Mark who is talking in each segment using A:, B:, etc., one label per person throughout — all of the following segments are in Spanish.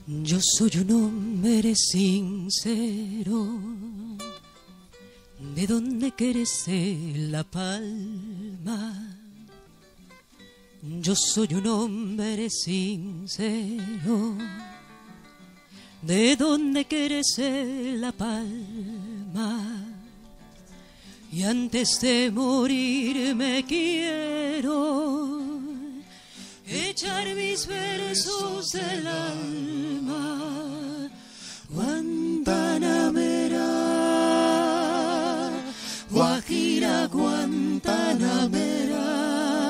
A: Yo soy un hombre sincero, de donde crece la palma. Yo soy un hombre sincero, de donde crece la palma. Y antes de morir me quiero echar mis versos del alma. Guantanamera, Guajira Guantanamera,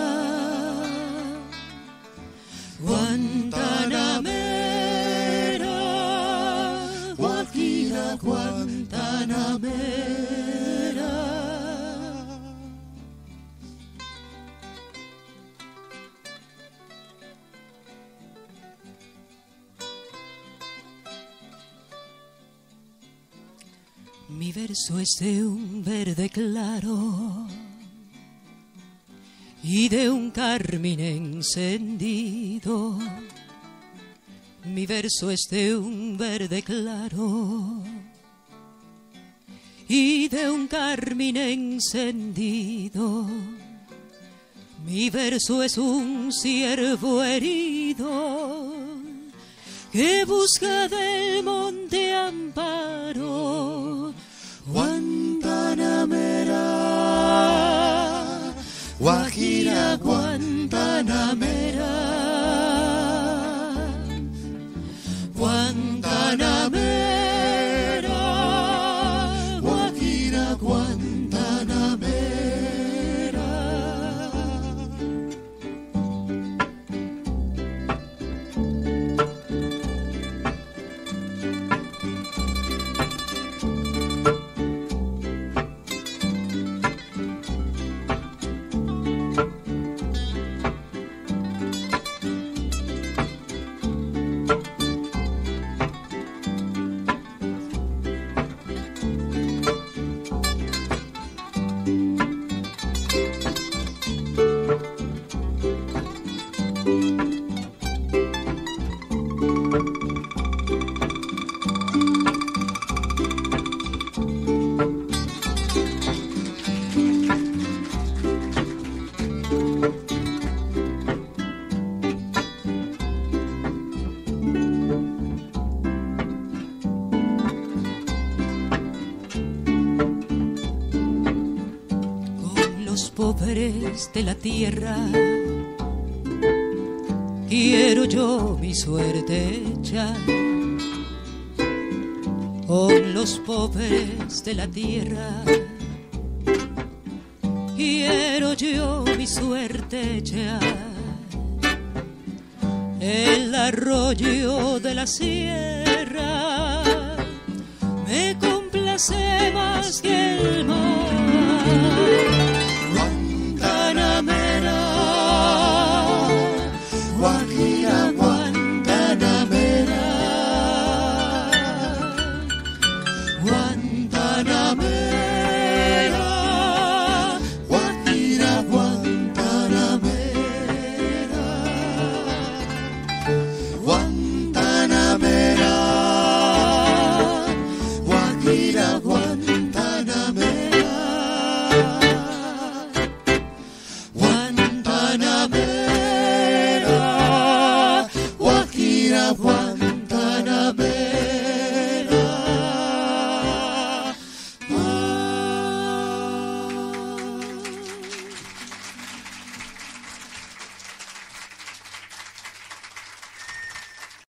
A: Guantanamera, Guajira Guantanamera. Mi verso es de un verde claro y de un carmín encendido. Mi verso es de un verde claro y de un carmín encendido. Mi verso es un ciervo herido que busca del monte amparo. Guantanamera, Guajira Guantanamera, Guantanamera, Guajira Guantanamera. Pobres de la tierra, quiero yo mi suerte echar. Con los pobres de la tierra, quiero yo mi suerte echar. El arroyo de la sierra me complace más que el mar. Guantanamera, Guajira